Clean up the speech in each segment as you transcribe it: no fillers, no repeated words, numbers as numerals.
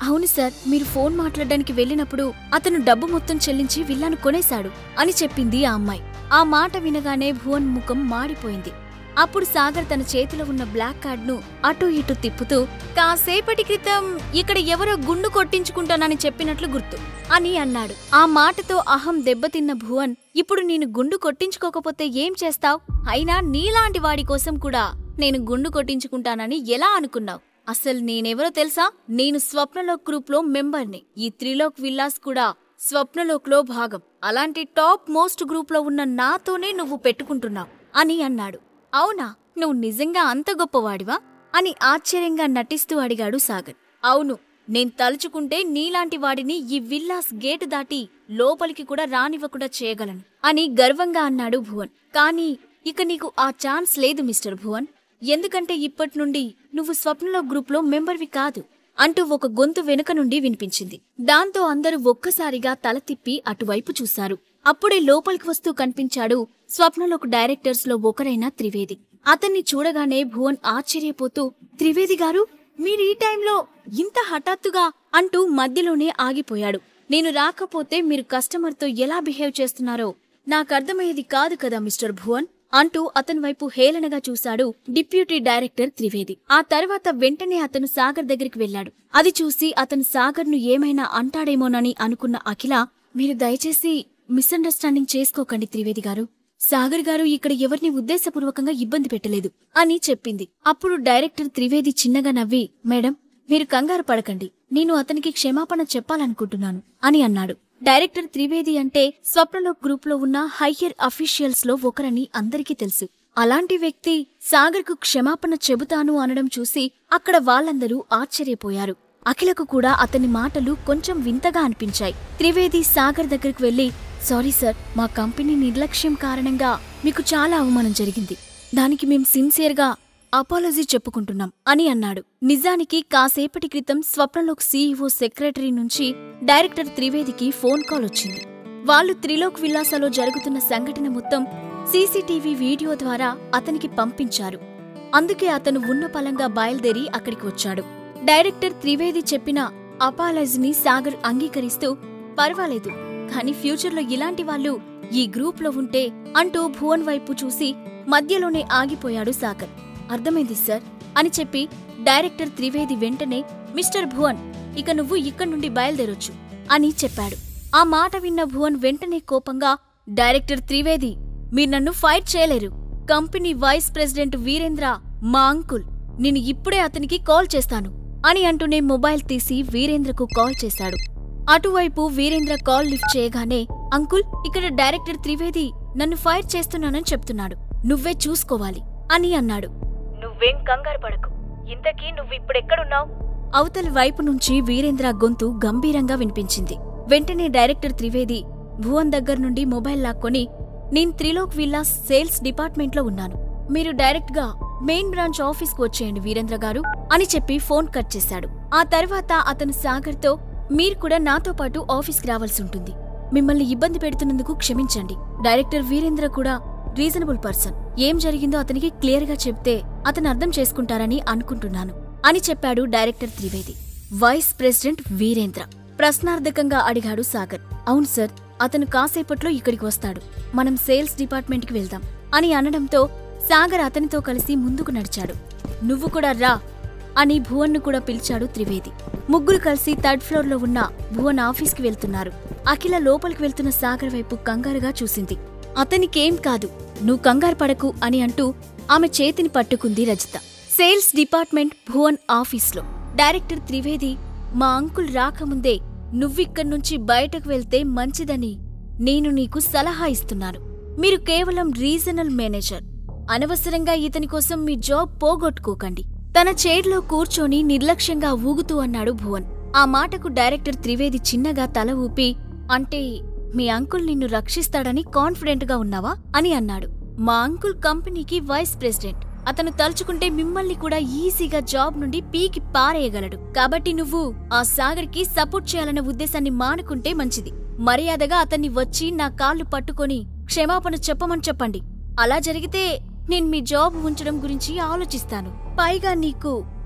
అవును సార్, మీరు ఫోన్ మాట్లాడడానికి వెళ్ళినప్పుడు అతను డబ్బు మొత్తం చెల్లించి విల్లాను కొనేశాడు అని చెప్పింది ఆ అమ్మాయి. ఆ మాట వినగానే భువన్ ముఖం మాడిపోయింది. అప్పుడు సాగర్ తన చేతిలో ఉన్న బ్లాక్ కార్డ్ను అటూ ఇటూ తిప్పుతూ, కాసేపటి క్రితం ఇక్కడ ఎవరో గుండు కొట్టించుకుంటానని చెప్పినట్లు గుర్తు అని అన్నాడు. ఆ మాటతో అహం దెబ్బతిన్న భువన్, ఇప్పుడు నేను గుండు కొట్టించుకోకపోతే ఏం చేస్తావ్? అయినా నీలాంటి వాడి కోసం కూడా నేను గుండు కొట్టించుకుంటానని ఎలా అనుకున్నావు? అసలు నేనెవరో తెలుసా? నేను స్వప్నలోక్ గ్రూప్లో మెంబర్ని. ఈ త్రిలోక్ విల్లాస్ కూడా స్వప్నలోక్లో భాగం. అలాంటి టాప్ మోస్ట్ గ్రూప్లో ఉన్న నాతోనే నువ్వు పెట్టుకుంటున్నావు అని అన్నాడు. అవునా, నువ్వు నిజంగా అంత గొప్పవాడివా అని ఆశ్చర్యంగా నటిస్తూ అడిగాడు సాగర్. అవును, నేను తలుచుకుంటే నీలాంటి వాడిని ఈ విల్లాస్ గేటు దాటి లోపలికి కూడా రానివ్వకుండా చేయగలను అని గర్వంగా అన్నాడు భువన్. కానీ ఇక నీకు ఆ ఛాన్స్ లేదు మిస్టర్ భువన్. ఎందుకంటే ఇప్పట్నుండి నువ్వు స్వప్నలోక్ గ్రూప్లో మెంబర్వి కాదు అంటూ ఒక గొంతు వెనుక నుండి వినిపించింది. దాంతో అందరూ ఒక్కసారిగా తల తిప్పి అటువైపు చూశారు. అప్పుడే లోపలికి వస్తూ కనిపించాడు స్వప్నలోక్ డైరెక్టర్స్ లో ఒకరైన త్రివేది. అతన్ని చూడగానే భువన్ ఆశ్చర్యపోతూ, త్రివేది గారు, మీరు ఈ టైంలో ఇంత హఠాత్తుగా అంటూ మధ్యలోనే ఆగిపోయాడు. నేను రాకపోతే మీరు కస్టమర్తో ఎలా బిహేవ్ చేస్తున్నారో నాకర్థమయ్యేది కాదు కదా మిస్టర్ భువన్ అంటూ అతని వైపు హేళనగా చూశాడు డిప్యూటీ డైరెక్టర్ త్రివేది. ఆ తర్వాత వెంటనే అతను సాగర్ దగ్గరికి వెళ్లాడు. అది చూసి అతను సాగర్ను ఏమైనా అంటాడేమోనని అనుకున్న అఖిల, మీరు దయచేసి మిస్అండర్స్టాండింగ్ చేసుకోకండి త్రివేది గారు. సాగర్ గారు ఇక్కడ ఎవరిని ఉద్దేశపూర్వకంగా ఇబ్బంది పెట్టలేదు అని చెప్పింది. అప్పుడు డైరెక్టర్ త్రివేది చిన్నగా నవ్వి, మేడం, మీరు కంగారు పడకండి, నేను అతనికి క్షమాపణ చెప్పాలనుకుంటున్నాను అని అన్నాడు. డైరెక్టర్ త్రివేది అంటే స్వప్నలోక్ గ్రూప్ లో ఉన్న హయ్యర్ అఫీషియల్స్ లో ఒకరని అందరికీ తెలుసు. అలాంటి వ్యక్తి సాగర్కు క్షమాపణ చెబుతాను అనడం చూసి అక్కడ వాళ్ళందరూ ఆశ్చర్యపోయారు. అఖిలకు కూడా అతని మాటలు కొంచెం వింతగా అనిపించాయి. త్రివేది సాగర్ దగ్గరకు వెళ్లి, సారీ సార్, మా కంపెనీ నిర్లక్ష్యం కారణంగా మీకు చాలా అవమానం జరిగింది. దానికి మేం సిన్సియర్గా అపాలజీ చెప్పుకుంటున్నాం అని అన్నాడు. నిజానికి కాసేపటి క్రితం స్వప్నలోక్ సీఈఓ సెక్రటరీ నుంచి డైరెక్టర్ త్రివేదికి ఫోన్ కాల్ వచ్చింది. వాళ్లు త్రిలోక్ విల్లాసలో జరుగుతున్న సంఘటన మొత్తం సీసీటీవీ వీడియో ద్వారా అతనికి పంపించారు. అందుకే అతను ఉన్న పలంగా బయలుదేరి అక్కడికి వచ్చాడు. డైరెక్టర్ త్రివేది చెప్పిన అపాలజీని సాగర్ అంగీకరిస్తూ, పర్వాలేదు, కానీ ఫ్యూచర్లో ఇలాంటి వాళ్ళు ఈ గ్రూప్లో ఉంటే అంటూ భువన్ వైపు చూసి మధ్యలోనే ఆగిపోయాడు సాగర్. అర్థమైంది సార్ అని చెప్పి డైరెక్టర్ త్రివేది వెంటనే, మిస్టర్ భువన్, ఇక నువ్వు ఇక్కడి నుండి బయలుదేరొచ్చు అని చెప్పాడు. ఆ మాట విన్న భువన్ వెంటనే కోపంగా, డైరెక్టర్ త్రివేది, మీరు నన్ను ఫైట్ చేయలేరు. కంపెనీ వైస్ ప్రెసిడెంట్ వీరేంద్ర మా అంకుల్, నేను ఇప్పుడే అతనికి కాల్ చేస్తాను అని అంటూనే మొబైల్ తీసి వీరేంద్రకు కాల్ చేశాడు. అటువైపు వీరేంద్ర కాల్ లిఫ్ట్ చేయగానే, అంకుల్, ఇక్కడ డైరెక్టర్ త్రివేది నన్ను ఫైర్ చేస్తున్నానని చెప్తున్నాడు, నువ్వే చూసుకోవాలి అని అన్నాడు. నువ్వేం కంగారు పడకు, ఇంతకీ నువ్విప్పుడెక్కడున్నావు? అవతలి వైపు నుంచి వీరేంద్ర గొంతు గంభీరంగా వినిపించింది. వెంటనే డైరెక్టర్ త్రివేది భువన్ దగ్గర నుండి మొబైల్ లాక్కొని, నేను త్రిలోక్ విల్లాస్ సేల్స్ డిపార్ట్మెంట్లో ఉన్నాను, మీరు డైరెక్ట్గా మెయిన్ బ్రాంచ్ ఆఫీస్కు వచ్చేయండి వీరేంద్ర గారు అని చెప్పి ఫోన్ కట్ చేశాడు. ఆ తర్వాత అతను సాగర్తో, మీరు కూడా నాతో పాటు ఆఫీస్కి రావాల్సి ఉంటుంది, మిమ్మల్ని ఇబ్బంది పెడుతున్నందుకు క్షమించండి. డైరెక్టర్ వీరేంద్ర కూడా రీజనబుల్ పర్సన్, ఏం జరిగిందో అతనికి క్లియర్గా చెప్తే అతను అర్థం చేసుకుంటారని అనుకుంటున్నాను అని చెప్పాడు director Trivedi. Vice president Virendra ప్రశ్నార్థకంగా అడిగాడు సాగర్. అవును సార్, అతను కాసేపట్లో ఇక్కడికి వస్తాడు, మనం సేల్స్ డిపార్ట్మెంట్కి వెళ్దాం అని అనడంతో సాగర్ అతనితో కలిసి ముందుకు నడిచాడు. నువ్వు కూడా రా అని భువన్ను కూడా పిలిచాడు త్రివేది. ముగ్గురు కలిసి థర్డ్ ఫ్లోర్లో ఉన్న భువన్ ఆఫీస్కి వెళ్తున్నారు. అఖిల లోపలికి వెళ్తున్న సాగర్ వైపు కంగారుగా చూసింది. అతనికేం కాదు, నువ్వు కంగారు పడకు అని అంటూ ఆమె చేతిని పట్టుకుంది రజిత. సేల్స్ డిపార్ట్మెంట్ భువన్ ఆఫీస్లో డైరెక్టర్ త్రివేది, మా అంకుల్ రాకముందే నువ్విక్కడ్నుంచి బయటకు వెళ్తే మంచిదని నేను నీకు సలహా ఇస్తున్నాను. మీరు కేవలం రీజనల్ మేనేజర్, అనవసరంగా ఇతని కోసం మీ జాబ్ పోగొట్టుకోకండి. తన చైర్లో కూర్చొని నిర్లక్ష్యంగా ఊగుతూ అన్నాడు భువన్. ఆ మాటకు డైరెక్టర్ త్రివేది చిన్నగా తల ఊపి, అంటే మీ అంకుల్ నిన్ను రక్షిస్తాడని కాన్ఫిడెంట్గా ఉన్నావా అని అన్నాడు. మా అంకుల్ కంపెనీకి వైస్ ప్రెసిడెంట్, అతను తలుచుకుంటే మిమ్మల్ని కూడా ఈజీగా జాబ్ నుండి పీకి పారేయగలడు. కాబట్టి నువ్వు ఆ సాగర్కి సపోర్ట్ చేయాలన్న ఉద్దేశాన్ని మానుకుంటే మంచిది. మర్యాదగా అతన్ని వచ్చి నా కాళ్ళు పట్టుకొని క్షమాపణ చెప్పమని చెప్పండి. అలా జరిగితే నేను మీ జాబ్ ఉంచడం గురించి ఆలోచిస్తాను. పైగా నీకు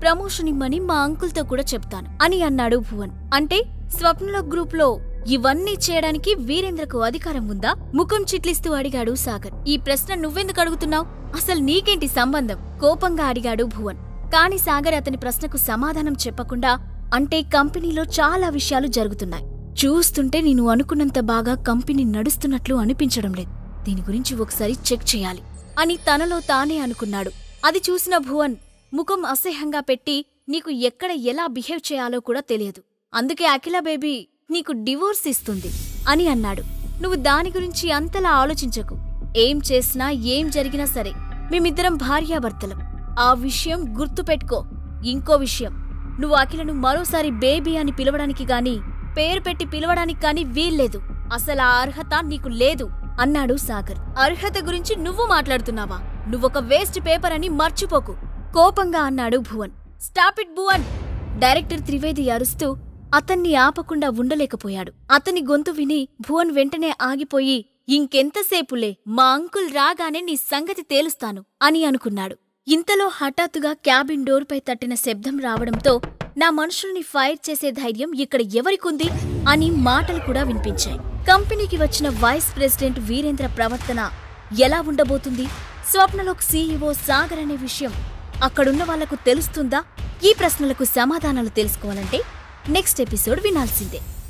ప్రమోషన్ ఇమ్మని మా అంకుల్తో కూడా చెప్తాను అని అన్నాడు భువన్. అంటే స్వప్నలోక్ గ్రూప్లో ఇవన్నీ చేయడానికి వీరేంద్రకు అధికారం ఉందా? ముఖం చిట్లిస్తూ అడిగాడు సాగర్. ఈ ప్రశ్న నువ్వెందుకు అడుగుతున్నావు? అసలు నీకేంటి సంబంధం? కోపంగా అడిగాడు భువన్. కాని సాగర్ అతని ప్రశ్నకు సమాధానం చెప్పకుండా, అంటే కంపెనీలో చాలా విషయాలు జరుగుతున్నాయి. చూస్తుంటే నేను అనుకున్నంత బాగా కంపెనీ నడుస్తున్నట్లు అనిపించడం లేదు. దీని గురించి ఒకసారి చెక్ చేయాలి అని తనలో తానే అనుకున్నాడు. అది చూసిన భువన్ ముఖం అసహ్యంగా పెట్టి, నీకు ఎక్కడ ఎలా బిహేవ్ చేయాలో కూడా తెలియదు. అందుకే అఖిల బేబీ నీకు డివోర్స్ ఇస్తుంది అని అన్నాడు. నువ్వు దాని గురించి అంతలా ఆలోచించకు. ఏం చేసినా ఏం జరిగినా సరే మేమిద్దరం భార్యాభర్తలం. ఆ విషయం గుర్తుపెట్టుకో. ఇంకో విషయం, నువ్వు అఖిలను మరోసారి బేబీ అని పిలవడానికి గాని, పేరు పెట్టి పిలవడానికి గాని వీల్లేదు. అసలు ఆ అర్హత నీకు లేదు అన్నాడు సాగర్. అర్హత గురించి నువ్వు మాట్లాడుతున్నావా? నువ్వొక వేస్ట్ పేపర్ అని మర్చిపోకు కోపంగా అన్నాడు Bhuvan. Stop it Bhuvan! Director Trivedi అరుస్తూ అతన్ని ఆపకుండా ఉండలేకపోయాడు. అతని గొంతు విని భువన్ వెంటనే ఆగిపోయి, ఇంకెంతసేపులే, మా అంకుల్ రాగానే నీ సంగతి తేలుస్తాను అని అనుకున్నాడు. ఇంతలో హఠాత్తుగా క్యాబిన్ డోర్పై తట్టిన శబ్దం రావడంతో, నా మనుషుల్ని ఫైర్ చేసే ధైర్యం ఇక్కడ ఎవరికుంది అని మాటలు కూడా వినిపించాయి. కంపెనీకి వచ్చిన వైస్ ప్రెసిడెంట్ వీరేంద్ర ప్రవర్తన ఎలా ఉండబోతుంది? స్వప్నలోక్ సీఈఓ సాగర్ అనే విషయం అక్కడున్న వాళ్లకు తెలుస్తుందా? ఈ ప్రశ్నలకు సమాధానాలు తెలుసుకోవాలంటే నెక్స్ట్ ఎపిసోడ్ వినాల్సిందే.